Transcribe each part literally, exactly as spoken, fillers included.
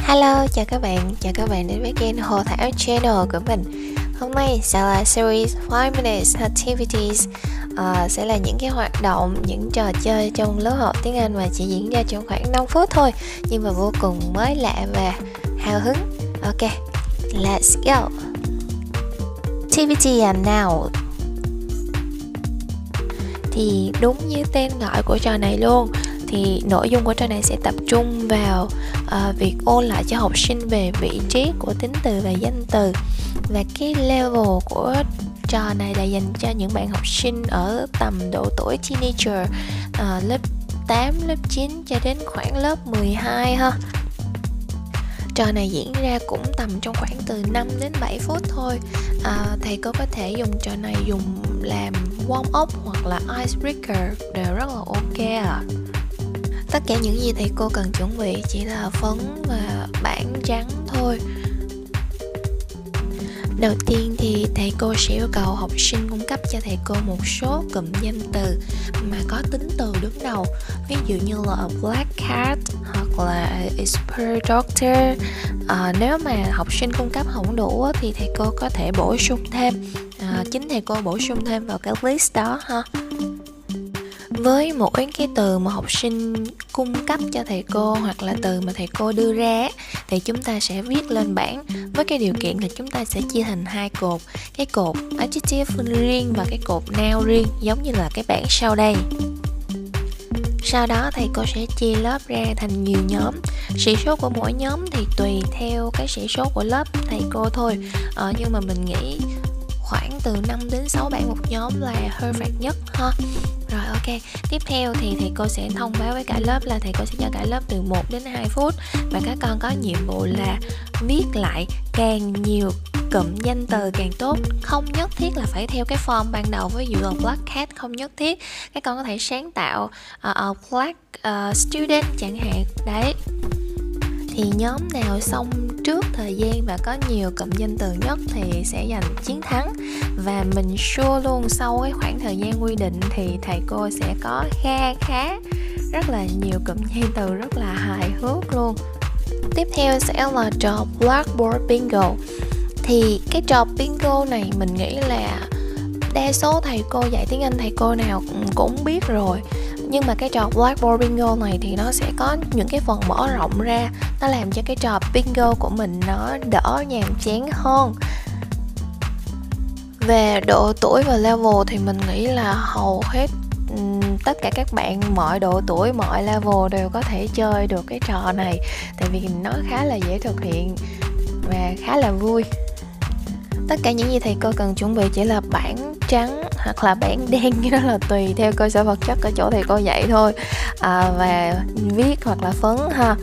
Hello, chào các bạn, chào các bạn đến với kênh Hồ Thảo Channel của mình. Hôm nay sẽ là series five minutes activities, uh, sẽ là những cái hoạt động, những trò chơi trong lớp học tiếng Anh mà chỉ diễn ra trong khoảng năm phút thôi, nhưng mà vô cùng mới lạ và hào hứng. Ok, let's go. Activity and now. Thì đúng như tên gọi của trò này luôn, thì nội dung của trò này sẽ tập trung vào uh, việc ôn lại cho học sinh về vị trí của tính từ và danh từ. Và cái level của trò này là dành cho những bạn học sinh ở tầm độ tuổi teenager, uh, lớp tám, lớp chín cho đến khoảng lớp mười hai ha. Trò này diễn ra cũng tầm trong khoảng từ năm đến bảy phút thôi. à, Thầy cô có thể dùng trò này dùng làm warm up hoặc là icebreaker, đều rất là ok à. Tất cả những gì thầy cô cần chuẩn bị chỉ là phấn và bảng trắng thôi. Đầu tiên thì thầy cô sẽ yêu cầu học sinh cung cấp cho thầy cô một số cụm danh từ mà có tính từ đứng đầu. Ví dụ như là a black cat hoặc là a spur doctor. à, Nếu mà học sinh cung cấp không đủ thì thầy cô có thể bổ sung thêm. à, Chính thầy cô bổ sung thêm vào cái list đó ha. Với mỗi cái từ mà học sinh cung cấp cho thầy cô hoặc là từ mà thầy cô đưa ra thì chúng ta sẽ viết lên bảng, với cái điều kiện là chúng ta sẽ chia thành hai cột, cái cột adjective riêng và cái cột noun riêng, giống như là cái bảng sau đây. Sau đó thầy cô sẽ chia lớp ra thành nhiều nhóm. Sĩ số của mỗi nhóm thì tùy theo cái sĩ số của lớp thầy cô thôi, ờ, nhưng mà mình nghĩ khoảng từ năm đến sáu bạn một nhóm là perfect nhất ha. Rồi ok, tiếp theo thì thầy cô sẽ thông báo với cả lớp là thầy cô sẽ cho cả lớp từ một đến hai phút và các con có nhiệm vụ là viết lại càng nhiều cụm danh từ càng tốt. Không nhất thiết là phải theo cái form ban đầu, ví dụ là black cat không nhất thiết. Các con có thể sáng tạo uh, uh, black uh, student chẳng hạn. Đấy. Thì nhóm nào xong trước thời gian và có nhiều cụm danh từ nhất thì sẽ giành chiến thắng. Và mình sure luôn sau cái khoảng thời gian quy định thì thầy cô sẽ có kha khá rất là nhiều cụm danh từ rất là hài hước luôn. Tiếp theo sẽ là trò Blackboard Bingo. Thì cái trò bingo này mình nghĩ là đa số thầy cô dạy tiếng Anh thầy cô nào cũng, cũng biết rồi. Nhưng mà cái trò Blackboard Bingo này thì nó sẽ có những cái phần mở rộng ra, nó làm cho cái trò bingo của mình nó đỡ nhàm chán hơn. Về độ tuổi và level thì mình nghĩ là hầu hết um, tất cả các bạn mọi độ tuổi, mọi level đều có thể chơi được cái trò này. Tại vì nó khá là dễ thực hiện và khá là vui. Tất cả những gì thầy cô cần chuẩn bị chỉ là bảng trắng hoặc là bảng đen, cái đó là tùy theo cơ sở vật chất ở chỗ thầy cô dạy thôi, à, và viết hoặc là phấn ha.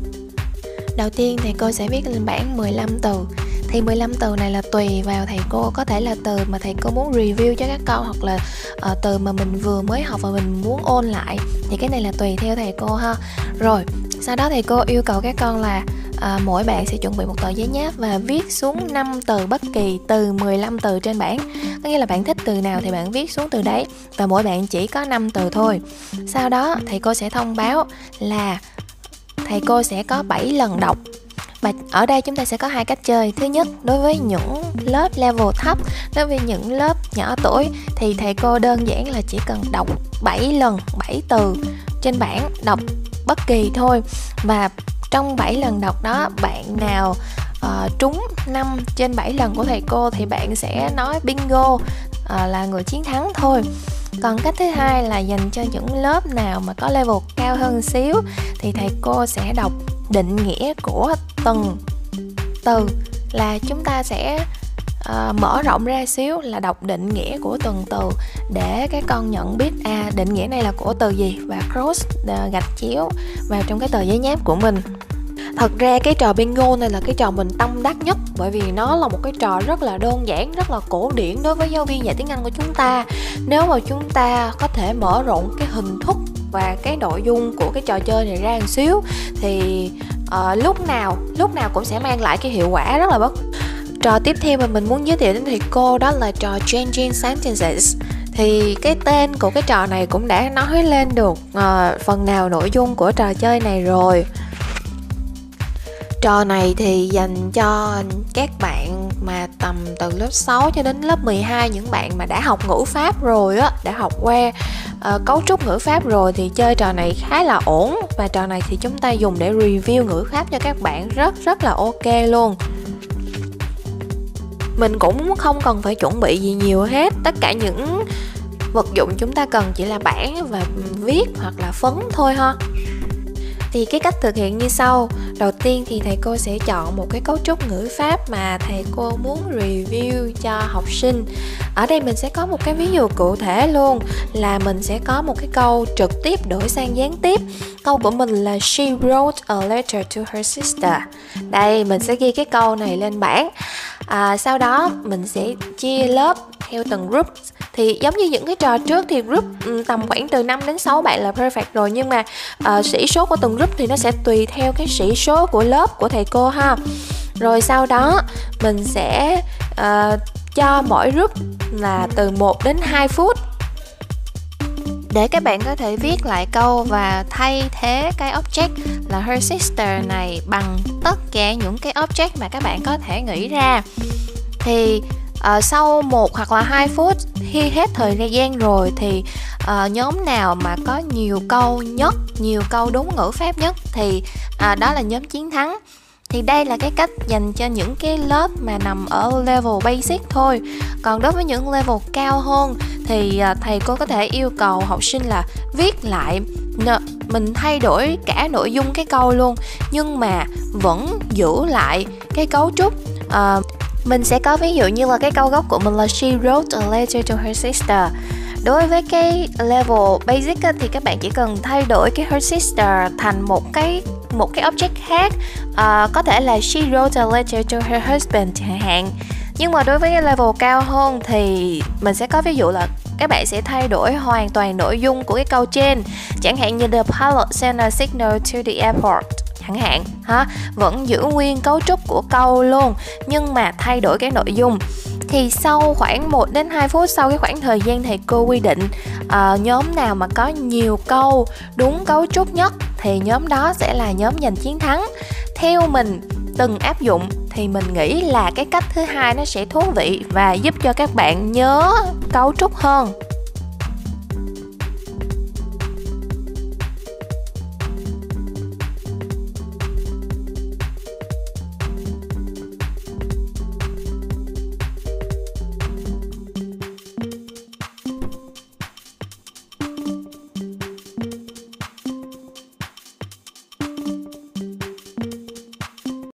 Đầu tiên thầy cô sẽ viết lên bảng mười lăm từ. Thì mười lăm từ này là tùy vào thầy cô, có thể là từ mà thầy cô muốn review cho các con hoặc là uh, từ mà mình vừa mới học và mình muốn ôn lại, thì cái này là tùy theo thầy cô ha. Rồi sau đó thầy cô yêu cầu các con là À, mỗi bạn sẽ chuẩn bị một tờ giấy nháp và viết xuống năm từ bất kỳ từ mười lăm từ trên bảng. Có nghĩa là bạn thích từ nào thì bạn viết xuống từ đấy, và mỗi bạn chỉ có năm từ thôi. Sau đó thầy cô sẽ thông báo là thầy cô sẽ có bảy lần đọc. Và ở đây chúng ta sẽ có hai cách chơi. Thứ nhất, đối với những lớp level thấp, đối với những lớp nhỏ tuổi thì thầy cô đơn giản là chỉ cần đọc bảy lần, bảy từ trên bảng, đọc bất kỳ thôi. Và trong bảy lần đọc đó, bạn nào uh, trúng năm trên bảy lần của thầy cô thì bạn sẽ nói bingo, uh, là người chiến thắng thôi. Còn cách thứ hai là dành cho những lớp nào mà có level cao hơn xíu thì thầy cô sẽ đọc định nghĩa của từng từ, là chúng ta sẽ uh, mở rộng ra xíu là đọc định nghĩa của từng từ để các con nhận biết à định nghĩa này là của từ gì, và cross uh, gạch chéo vào trong cái tờ giấy nháp của mình. Thật ra cái trò bingo này là cái trò mình tâm đắc nhất, bởi vì nó là một cái trò rất là đơn giản, rất là cổ điển đối với giáo viên dạy tiếng Anh của chúng ta. Nếu mà chúng ta có thể mở rộng cái hình thức và cái nội dung của cái trò chơi này ra một xíu thì uh, lúc nào lúc nào cũng sẽ mang lại cái hiệu quả rất là bất. Trò tiếp theo mà mình muốn giới thiệu đến thầy cô đó là trò Changing Sentences. Thì cái tên của cái trò này cũng đã nói lên được uh, phần nào nội dung của trò chơi này rồi. Trò này thì dành cho các bạn mà tầm từ lớp sáu cho đến lớp mười hai, những bạn mà đã học ngữ pháp rồi á, đã học qua uh, cấu trúc ngữ pháp rồi thì chơi trò này khá là ổn. Và trò này thì chúng ta dùng để review ngữ pháp cho các bạn rất rất là ok luôn. Mình cũng không cần phải chuẩn bị gì nhiều hết, tất cả những vật dụng chúng ta cần chỉ là bảng và viết hoặc là phấn thôi ha. Thì cái cách thực hiện như sau. Đầu tiên thì thầy cô sẽ chọn một cái cấu trúc ngữ pháp mà thầy cô muốn review cho học sinh. Ở đây mình sẽ có một cái ví dụ cụ thể luôn, là mình sẽ có một cái câu trực tiếp đổi sang gián tiếp. Câu của mình là She wrote a letter to her sister. Đây, mình sẽ ghi cái câu này lên bảng. À, sau đó mình sẽ chia lớp theo từng group. Thì giống như những cái trò trước thì group tầm khoảng từ năm đến sáu bạn là perfect rồi. Nhưng mà uh, sĩ số của từng group thì nó sẽ tùy theo cái sĩ số của lớp của thầy cô ha. Rồi sau đó mình sẽ uh, cho mỗi group là từ một đến hai phút để các bạn có thể viết lại câu và thay thế cái object là her sister này bằng tất cả những cái object mà các bạn có thể nghĩ ra. Thì uh, sau một hoặc là hai phút khi hết thời gian rồi thì uh, nhóm nào mà có nhiều câu nhất, nhiều câu đúng ngữ pháp nhất thì uh, đó là nhóm chiến thắng. Thì đây là cái cách dành cho những cái lớp mà nằm ở level basic thôi. Còn đối với những level cao hơn thì thầy cô có thể yêu cầu học sinh là viết lại, mình thay đổi cả nội dung cái câu luôn, nhưng mà vẫn giữ lại cái cấu trúc. uh, Mình sẽ có ví dụ như là cái câu gốc của mình là She wrote a letter to her sister. Đối với cái level basic á, thì các bạn chỉ cần thay đổi cái her sister thành một cái một cái object khác, uh, có thể là she wrote a letter to her husband chẳng hạn. Nhưng mà đối với cái level cao hơn thì mình sẽ có ví dụ là các bạn sẽ thay đổi hoàn toàn nội dung của cái câu trên, chẳng hạn như the pilot sent a signal to the airport chẳng hạn ha, vẫn giữ nguyên cấu trúc của câu luôn nhưng mà thay đổi cái nội dung. Thì sau khoảng một đến hai phút sau cái khoảng thời gian thầy cô quy định, uh, nhóm nào mà có nhiều câu đúng cấu trúc nhất thì nhóm đó sẽ là nhóm giành chiến thắng. Theo mình từng áp dụng thì mình nghĩ là cái cách thứ hai nó sẽ thú vị và giúp cho các bạn nhớ cấu trúc hơn.